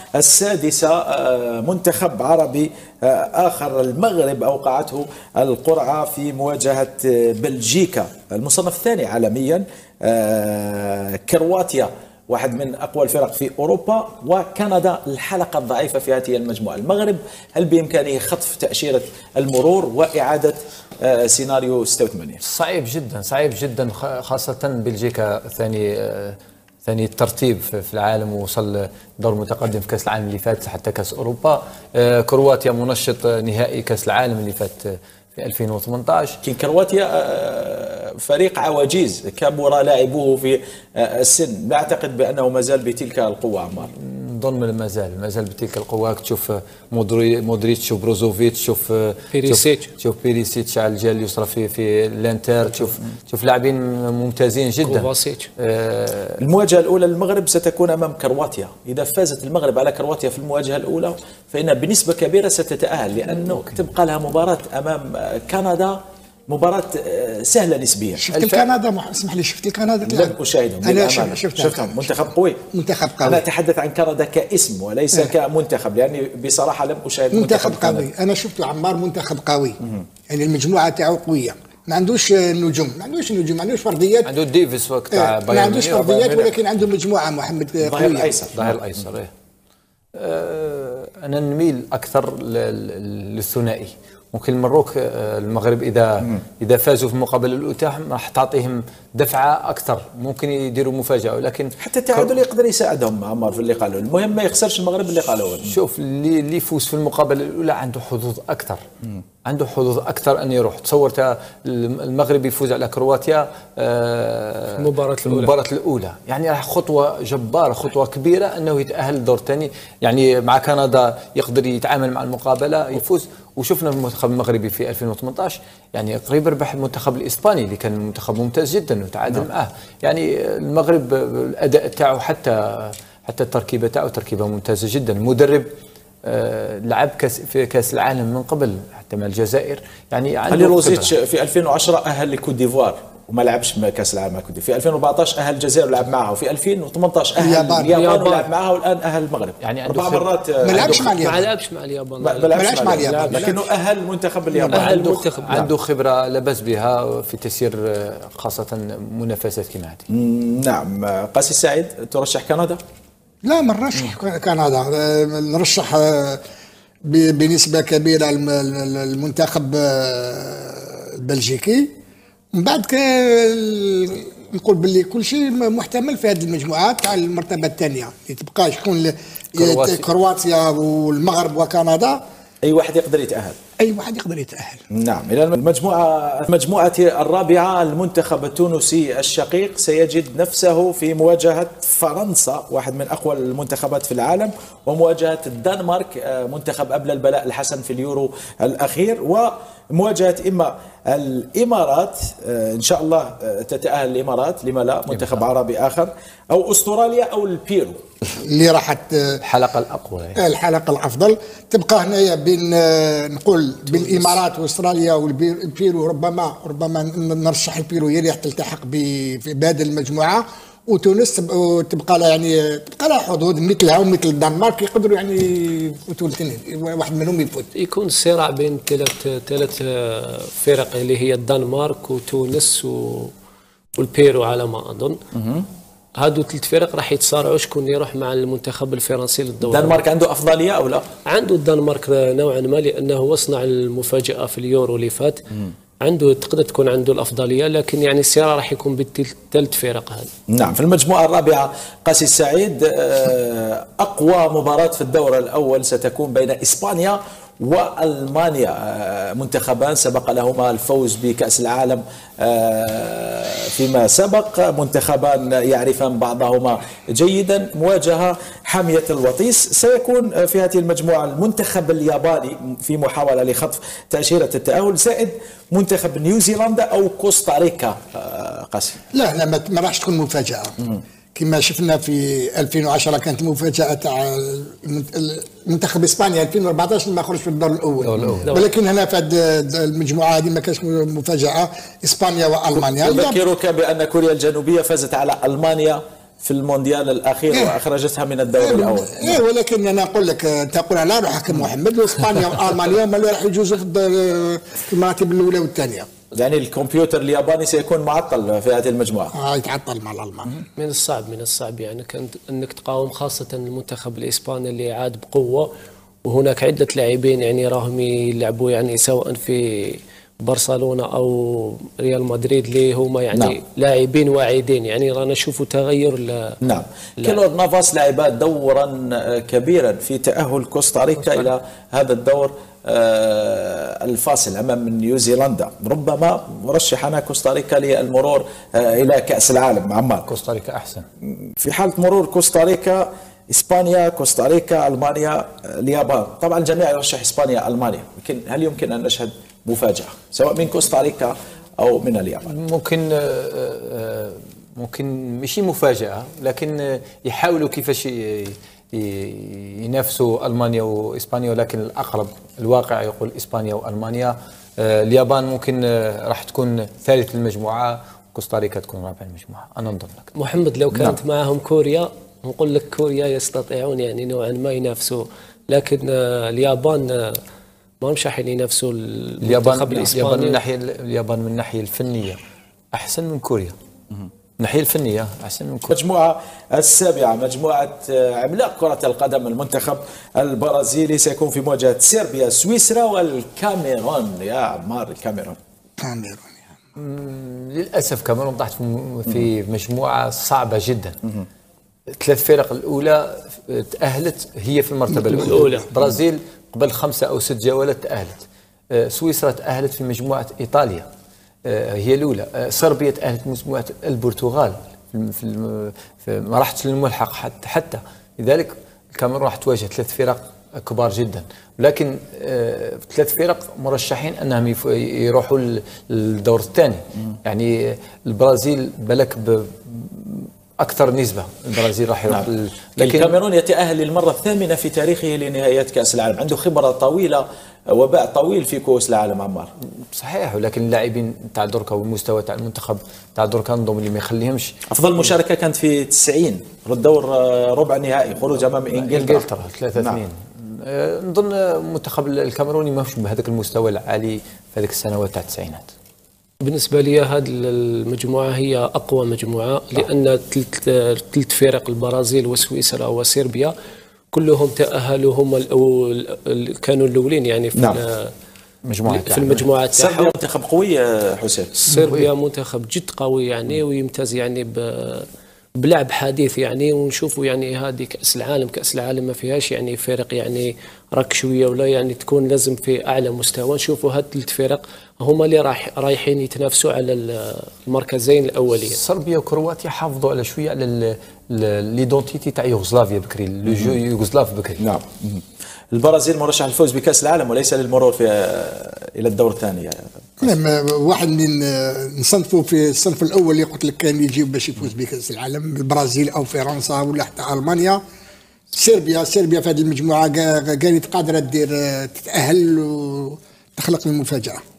السادسة منتخب عربي آخر المغرب أوقعته القرعة في مواجهة بلجيكا المصنف الثاني عالميا، كرواتيا واحد من أقوى الفرق في أوروبا، وكندا الحلقة الضعيفة في هذه المجموعة. المغرب هل بإمكانه خطف تأشيرة المرور وإعادة سيناريو 86؟ صعيب جدا، صعيب جدا، خاصة بلجيكا ثاني الترتيب في العالم، ووصل دور متقدم في كأس العالم اللي فات حتى كأس أوروبا. كرواتيا منشط نهائي كأس العالم اللي فات في 2018. لكن كرواتيا فريق عواجيز كبر لاعبوه في السن، لا أعتقد بأنه ما زال بتلك القوة. عمار نظن ما زال بتلك القوة. تشوف مودريتش، تشوف بروزوفيتش، تشوف بيريسيتش على الجهة اليسرى في الانتر، تشوف لاعبين ممتازين جدا. المواجهة الأولى للمغرب ستكون أمام كرواتيا. إذا فازت المغرب على كرواتيا في المواجهة الأولى فإنها بنسبة كبيرة ستتأهل، لأنه تبقى لها مباراة أمام كندا، مباراة سهلة نسبيا. شفت كندا؟ اسمح لي، شفت كندا؟ لم أشاهدهم. أنا شفتهم. منتخب قوي. أنا أتحدث عن كندا كاسم وليس كمنتخب، لأني بصراحة لم أشاهد منتخب قوي. أنا شفته عمار، منتخب قوي، يعني المجموعة تاعو قوية، ما عندوش نجوم، ما عندوش فرديات. عنده ديفيس وقت تاع بايرن، ما عندوش فرديات، ولكن عنده مجموعة محمد قوية. ظهير الأيسر. أنا نميل أكثر للثنائي. ممكن المغرب إذا فازوا في المقابلة الأولى راح تعطيهم دفعة أكثر، ممكن يديروا مفاجأة. ولكن حتى التعادل يقدر يساعدهم عمار في اللقاء الأول. المهم ما يخسرش المغرب اللقاء الأول. شوف اللي يفوز في المقابلة الأولى عنده حظوظ أكثر، عنده حظوظ أكثر أن يروح. تصورت المغرب يفوز على كرواتيا المباراة الأولى، يعني راح خطوة جبارة، خطوة كبيرة أنه يتأهل الدور الثاني. يعني مع كندا يقدر يتعامل مع المقابلة يفوز. وشفنا المنتخب المغربي في 2018 يعني قريب ربح المنتخب الإسباني اللي كان منتخب ممتاز جدا وتعادل معه. يعني المغرب الأداء تاعو حتى التركيبة تاعو تركيبة ممتازة جدا. المدرب لعب في كاس العالم من قبل حتى مع الجزائر. يعني علي روزيتش في 2010 أهل لكوت ديفوار وما لعبش كاس العالم مع كوت ديفوار. في 2014 أهل الجزائر ولعب معها، وفي 2018 أهل اليابان ولعب معها، والآن أهل المغرب. يعني 4 مرات ما لعبش مع اليابان، لكنه أهل منتخب اليابان. عنده خبرة لبس بها في تسيير خاصة منافسات كما هذه. نعم. قاسي السعيد، ترشح كندا؟ لا، ما نرشح كندا، نرشح بنسبة كبيرة المنتخب البلجيكي. من بعد نقول باللي كل شيء محتمل في هذه المجموعات تاع المرتبة الثانية اللي تبقى شكون كرواتيا والمغرب وكندا. أي واحد يقدر يتأهل. نعم. إلى المجموعة الرابعة، المنتخب التونسي الشقيق سيجد نفسه في مواجهة فرنسا، واحد من أقوى المنتخبات في العالم، ومواجهة الدنمارك، منتخب أبلى البلاء الحسن في اليورو الأخير، ومواجهة إما الإمارات، إن شاء الله تتأهل الإمارات، لما لا، منتخب عربي آخر، أو أستراليا أو البيرو اللي راحت الحلقة الأقوى، الحلقة الأفضل. تبقى هنايا بين نقول بالإمارات وأستراليا والبيرو. ربما نرشح البيرو هي اللي تلتحق بهذه المجموعة، وتونس تبقى لها حظوظ مثلها ومثل الدنمارك، يقدروا يعني يفوتوا الاثنين، واحد منهم يفوت. يكون الصراع بين ثلاث فرق اللي هي الدنمارك وتونس والبيرو على ما أظن. هادو 3 فرق راح يتصارعوا شكون يروح مع المنتخب الفرنسي للدوري. الدنمارك عنده أفضلية أو لا؟ عنده الدنمارك نوعا ما، لأنه هو صنع المفاجأة في اليورو اللي فات. تقدر تكون عنده الأفضلية، لكن يعني الصراع راح يكون بالثلاث فرق هذه. نعم. في المجموعة الرابعة قاسي السعيد، أقوى مباراة في الدور الأول ستكون بين إسبانيا وألمانيا، منتخبان سبق لهما الفوز بكأس العالم فيما سبق، منتخبان يعرفان بعضهما جيدا، مواجهة حامية الوطيس. سيكون في هذه المجموعة المنتخب الياباني في محاولة لخطف تأشيرة التأهل، زائد منتخب نيوزيلندا أو كوستاريكا. قاسم، لا ما راحش تكون مفاجأة. كما شفنا في 2010 كانت مفاجأة تاع منتخب اسبانيا 2014 ما خرج في الدور الاول، ولكن هنا في المجموعه هذه ما كانش مفاجأة، اسبانيا والمانيا. اذكرك بان كوريا الجنوبيه فازت على المانيا في المونديال الاخير واخرجتها من الدور الاول. ولكن انا اقول لك تقول على روحك كمحمد، واسبانيا والمانيا هما اللي راح يجوزوا في المراتب الاولى والثانيه. يعني الكمبيوتر الياباني سيكون معطل في هذه المجموعه. يتعطل مع الالمان. من الصعب يعني كانت انك تقاوم خاصه المنتخب الاسباني اللي عاد بقوه، وهناك عده لاعبين يعني راهم يلعبوا يعني سواء في برشلونه او ريال مدريد اللي هما يعني نعم. لاعبين واعدين، يعني رانا نشوفوا تغير نعم. كيلور نافاس لعب دورا كبيرا في تاهل كوستاريكا الى هذا الدور الفاصل امام نيوزيلندا. ربما مرشحنا كوستاريكا للمرور الى كاس العالم. عمار، كوستاريكا احسن في حاله مرور كوستاريكا، اسبانيا، كوستاريكا، المانيا، اليابان. طبعا الجميع يرشح اسبانيا، المانيا، لكن هل يمكن ان نشهد مفاجاه سواء من كوستاريكا او من اليابان؟ ممكن ماشي مفاجاه، لكن يحاولوا كيفاش ينافسوا المانيا واسبانيا، ولكن الاقرب الواقع يقول اسبانيا والمانيا. اليابان ممكن راح تكون ثالث المجموعه، كوستاريكا تكون رابع المجموعه. انا نظن لك محمد لو كانت معهم كوريا نقول لك كوريا يستطيعون يعني نوعا ما ينافسوا، لكن اليابان ما مش راح ينافسوا المنتخب الاسباني. اليابان من الناحيه الفنيه احسن من كوريا. الناحية الفنية أحسن من كوريا. المجموعة السابعة مجموعة عملاق كرة القدم، المنتخب البرازيلي سيكون في مواجهة صربيا، سويسرا والكاميرون. يا عمار، الكاميرون للأسف كاميرون طاحت في مجموعة صعبة جدا. ثلاث فرق الأولى تأهلت هي في المرتبة الأولى. البرازيل قبل 5 أو 6 جولات تأهلت. سويسرا تأهلت في مجموعة إيطاليا هي الأولى. صربيا تأهلت مجموعة البرتغال ما راحتش للملحق حتى لذلك الكاميرون راح تواجه 3 فرق كبار جدا، ولكن 3 فرق مرشحين أنهم يروحوا للدور الثاني. يعني البرازيل بلك أكثر نسبة، البرازيل راح يروح لكن الكاميرون يتأهل للمرة الثامنة في تاريخه لنهائيات كأس العالم، عنده خبرة طويلة وباع طويل في كؤوس العالم. عمار صحيح، ولكن اللاعبين تاع دركا والمستوى تاع المنتخب تاع دركا نظن اللي ما يخليهمش. افضل مشاركه كانت في 90 الدور ربع نهائي، خروج امام انجلترا 3-2. نظن المنتخب الكاميروني ماهوش بهذاك المستوى العالي في هذيك السنوات تاع التسعينات. بالنسبة لي هذه المجموعة هي أقوى مجموعة، لأن 3 فرق البرازيل وسويسرا وصربيا كلهم تأهلوا، هم كانوا الأولين يعني في في المجموعات. صربيا منتخب قوي حسين. صربيا منتخب جد قوي يعني، ويمتاز يعني بلعب حديث يعني، ونشوفوا يعني هذه كأس العالم ما فيهاش يعني فرق يعني راك شويه ولا يعني تكون لازم في اعلى مستوى. نشوفوا هاد 3 فرق هما اللي رايحين يتنافسوا على المركزين الاولين. صربيا وكرواتيا حافظوا على شويه على ليدونتيتي تاع يوغوسلافيا بكري، لو جو يوغوسلاف بكري. نعم. البرازيل مرشح للفوز بكأس العالم وليس للمرور الى الدور الثاني. نعم، واحد من نصنفوا في الصنف الاول اللي قلت لك كان يجيب باش يفوز بكأس العالم، البرازيل او فرنسا ولا حتى المانيا. صربيا في هذه المجموعه كانت قادره تتأهل وتخلق المفاجأة.